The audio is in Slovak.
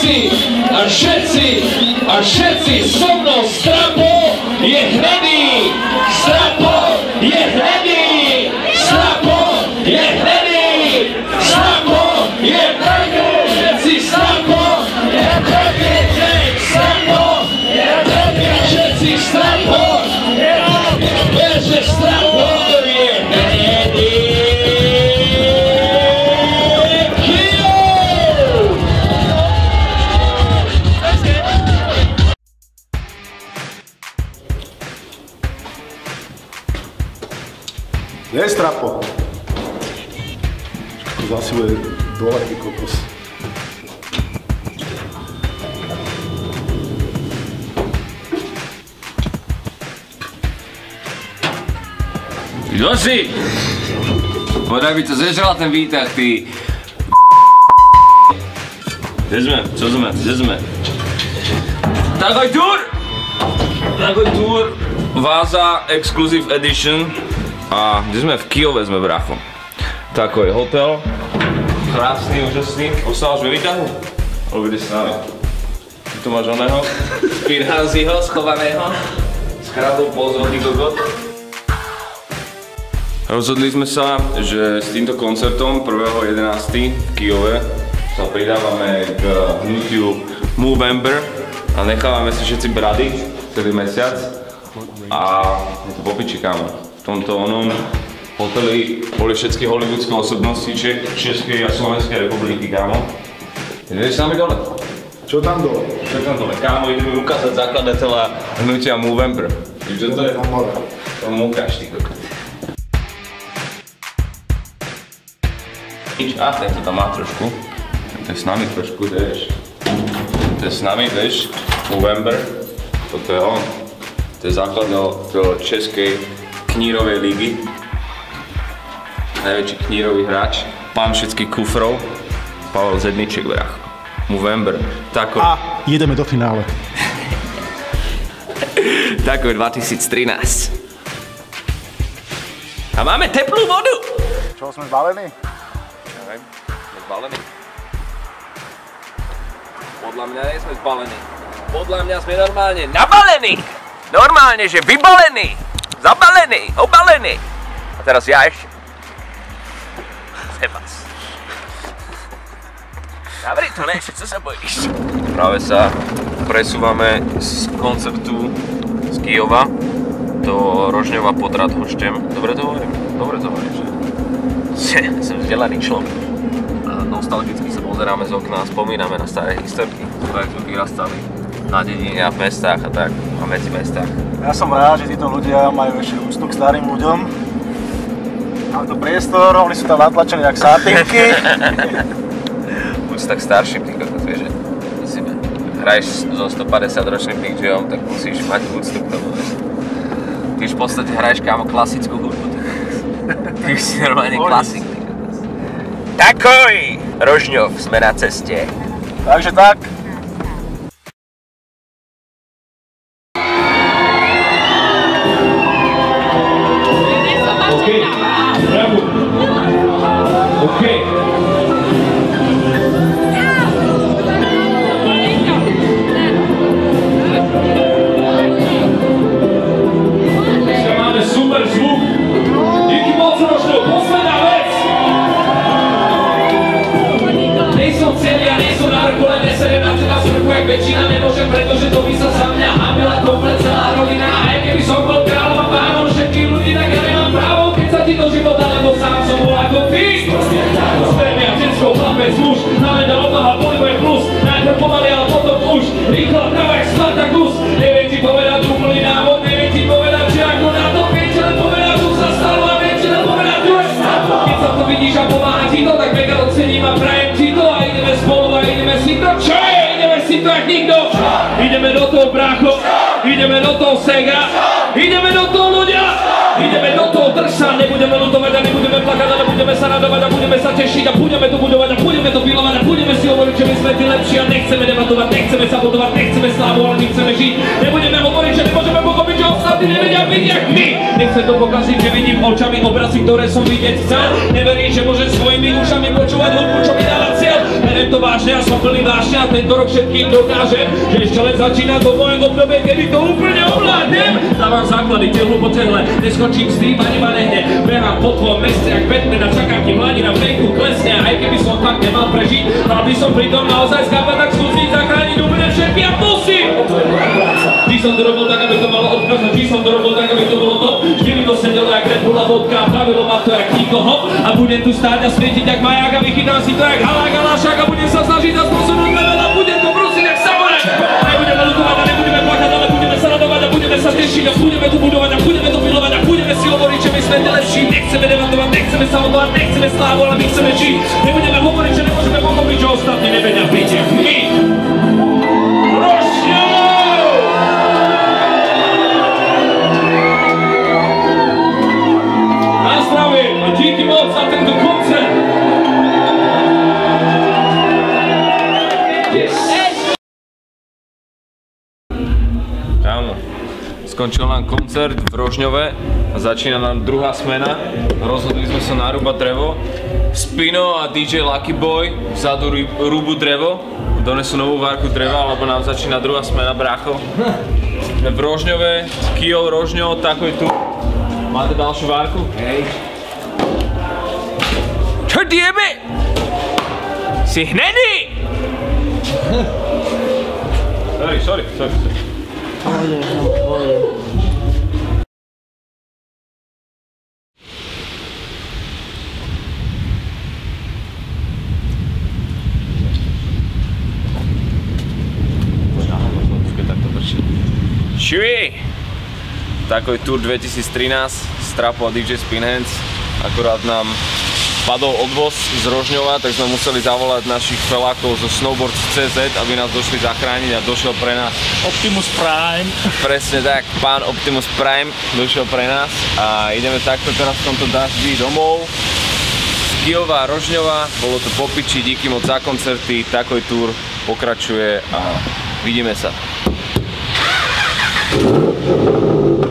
všetci so mnou, Strapo je hrdý, Strapo je hrdý, Strapo je hrdý, Strapo je hrdý, všetci Strapo je hrdý, Strapo je hrdý, všetci Strapo je hrdý, že Strapo je hrdý. Kde je Strapo? Zase bude dole, ty kokos. Kdo si? Podaj by to zežral ten výtah, ty. Kde sme? Co sme? Kde sme? Takoj tour! Váza Exclusive Edition. A kde sme? V Kyjove sme, brácho. Takoj hotel. Krásny, úžasný. Ostávaš ve výtahu? Alebo kde s nami? Tu máš oného? Spinhaziho, schovaného. S kradou pozor, ty kokot. Rozhodli sme sa, že s týmto koncertom 1.11. v Kyjove sa pridávame k hnutiu Movember a nechávame si všetci brady celý mesiac a to popiči, kámo. V tomto onom hoteli boli všetky hollywoodské osobnosti Českej a Slovenskej republiky, kámo. Ideš s nami dole? Čo tam dole? Čo tam dole? Kámo, ideme ukázať zakladateľa hnutia Movember. Víš, čo to je? To mu ukáž, ty kokot. A ten to tam má trošku. To je s nami trošku, vieš. To je s nami, vieš. Movember. Toto je on. To je zakladateľ Českej knírovej ligy. Najväčší knírový hráč. Pán všetkých kufrov. Pavel Zedniček, vrach. Movember. Tako... A jedeme do finále. Tako 2013. A máme teplú vodu. Čo, sme zbalení? Neviem, sme zbalení. Podľa mňa nie sme zbalení. Podľa mňa sme normálne nabalení. Normálne, že vybalení. Zabalený, obalený. A teraz ja ešte. Sebas. Dobre, to nešte, co sa bojíš? Práve sa presúvame z koncertu z Kyjova do Rožňova pod Radhoštěm. Dobre to hovorím? Dobre to hovorím, že? Som vzdelaný človek. Nostalgicky sa pozeráme z okna a spomíname na staré historky, ktoré sme vyrastali na dedine a v mestách a tak, a medzi mestách. Ja som rád, že títo ľudia majú ešte úctu k starým ľuďom. Mám tu priestor, oni sú tam natlačení jak sátinky. Úcta k starším, ty kokos, vieš, že musíme. Hraješ so 150-ročným DJom, tak musíš mať úctu k tomu, vieš. Ty už v podstate hraješ, kámo, klasickú hudbu, ty kokos. Ty už si normálne klasik, ty kokos. Takoj! Rožňov, sme na ceste. Takže tak. Väčšina nemôže, pretože to by sa za mňa hamila komplet celá rodina. A aj keby som bol kráľom a pánom všetkých ľudí, tak ja nemám právo, keď sa ti do života, lebo sám som bol ako ty. Spermia, detsko, chlapec, muž, navedel odnoha, polibuje plus. Najprv pomaly, ale potom už rýchlo trvá jak Spartakus. Neviem ti povedať úplný návod, neviem ti povedať, že ako na to vieš, len povedať, čo sa stalo a viem ti len povedať, čo je stalo. Keď sa to vidíš a pomáha ti to, tak mega ocením a prajem ti to a ideme spolu a ideme si to, čo je? Si to jak nikto, ideme do toho, brácho, ideme do toho, Sega, ideme do toho, ľudia, ideme do toho, drž sa, nebudeme ľutovať a nebudeme plakať, ale budeme sa radovať a budeme sa tešiť a budeme to budovať a budeme to milovať a budeme si hovoriť, že my sme tí lepší a nechceme debatovať, nechceme sabotovať, nechceme slávu, ale my chceme žiť, nebudeme hovoriť, že nemôžeme pochopiť, že ostatní nevedia byť jak my, nechcem to pokaziť, že vidím očami obrazy, ktoré som vidieť chcel, neverím, že môžem svojimi ušami počúvať hudbu, čo mi dáva cieľ, berem to vážne, ja som plný vážne a tento rok všetkým dokážem, že ešte len začína to moje obdobie, kedy to úplne ovládnem. Dávam základy, tehlu po tehle, neskončím s tým, ani ma nehne. Behám po tvojom meste, jak Batman a čakám, kým hladina v breaku klesne. Aj keby som fakt nemal prežiť, mal by som pritom naozaj skápať, tak skúsiť zachrániť úplne všetky a musím! To je moja práca. Vždy som to robil tak, aby to malo odkaz, a vždy som to robil tak, aby to bolo to. Vždy mi to sedelo jak Red Bull a vodka, pravilo ma to jak nikoho. A budem tu stáť a svietiť jak maják a vychytám si to jak halák a lášak a budem sa snažiť a posunúť level a budem to prosiť jak samuraj. Nebudeme lutovať a nebudeme plakať, ale budeme sa radovať a budeme sa tešiť a budeme tu budovať a budeme to milovať a budeme si hovoriť, že my sme najlepší. Nechceme debatovať, nechceme samotovať, nechceme slávu, ale my chceme žiť. Nebudeme hovoriť, že nemôžeme pochopiť, že ostatní nevedia byť jak my. Díky moc za tento koncert! Yes! Kámo, skončil nám koncert v Rožňove a začína nám druhá smena. Rozhodli sme sa narúbať drevo. Spino a DJ Lucky Boy vzadu rúbu drevo. Donesú novú várku dreva, lebo nám začína druhá smena, brácho. V Rožňove, Kyjov, Rožňov, takoj tu. Máte ďalšiu várku? Hej. Čo diebe? Si hnedý! Sorry. Čuj! Takoj Tour 2013 Strapo a DJ Spinhands. Akurát nám padol odvoz z Rožňova, tak sme museli zavolať našich felákov zo Snowboards.cz, aby nás došli zachrániť a došiel pre nás Optimus Prime. Presne tak, pán Optimus Prime došiel pre nás a ideme takto teraz v tomto daždi domov z Kyjova a Rožňova. Bolo to po piči, díky moc za koncerty, Takoj Tour pokračuje a vidíme sa.